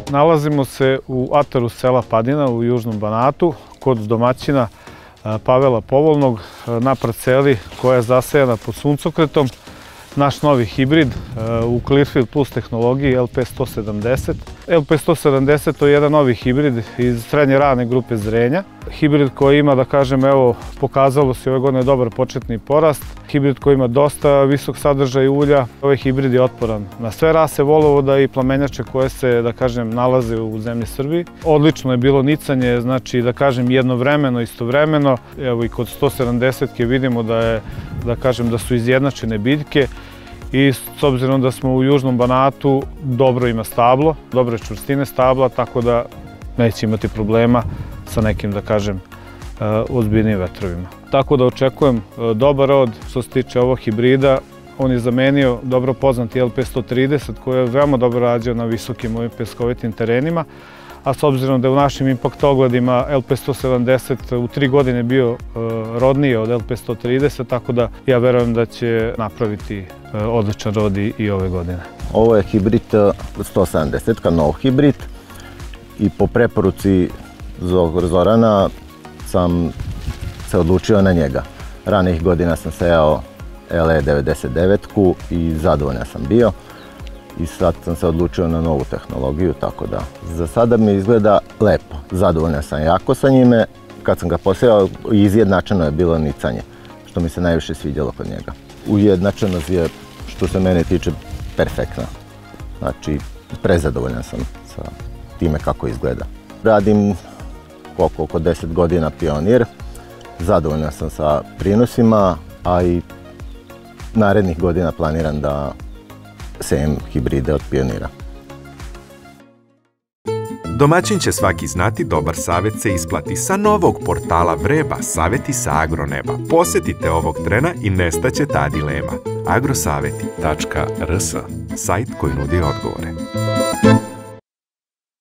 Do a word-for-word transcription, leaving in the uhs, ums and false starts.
Nalazimo se u ataru sela Padina u Južnom Banatu kod domaćina Pavela Povolnog na parceli koja je zasejana pod suncokretom. Naš novi hibrid u Clearfield Plus tehnologiji L P sto sedamdeset. L P sto sedamdeset to je jedan novi hibrid iz srednje rane grupe zrenja. Hibrid koji ima, da kažem, evo, pokazalo se ove godine dobar početni porast. Hibrid koji ima dosta visok sadržaj ulja. Ovaj hibrid je otporan na sve rase volovoda i plamenjače koje se, da kažem, nalaze u zemlji Srbiji. Odlično je bilo nicanje, znači, da kažem, jednovremeno, istovremeno. Evo i kod sto sedamdesetke vidimo da je, da kažem, da su izjednačene biljke. I s obzirom da smo u Južnom Banatu, dobro ima stablo, dobre čvrstine stabla, tako da neće imati problema sa nekim, da kažem, ozbiljnim vetrovima. Tako da očekujem dobar rod što se tiče ovog hibrida. On je zamenio dobro poznati L P sto trideset koji je veoma dobro rađao na visokim ovim peskovitim terenima, a s obzirom da je u našim impact ogledima L P sto sedamdeset u tri godine bio rodniji od L P sto trideset, tako da ja verujem da će napraviti odličan rod i ove godine. Ovo je hibrid sto sedamdeset, nov hibrid, i po preporuci Zorana sam se odlučio na njega. Ranijih godina sam sejao L E devedeset devet i zadovoljan sam bio. I sad sam se odlučio na novu tehnologiju, tako da za sada mi izgleda lepo. Zadovoljan sam jako sa njime. Kad sam ga posejao, izjednačeno je bilo nicanje, što mi se najviše svidjelo kod njega. Ujednačenost je, što se mene tiče, perfektna. Znači, prezadovoljan sam sa time kako izgleda. Radim koliko, oko deset godina Pionir. Zadovoljan sam sa prinosima, a i narednih godina planiram da sejem hibride od Pionira. Domaćin će svaki znati, dobar savjet se isplati. Sa novog portala Vreba, savjeti sa agroneba. Posjetite ovog trena i nestaće ta dilema. agrosaveti tačka r s, sajt koji nudi odgovore.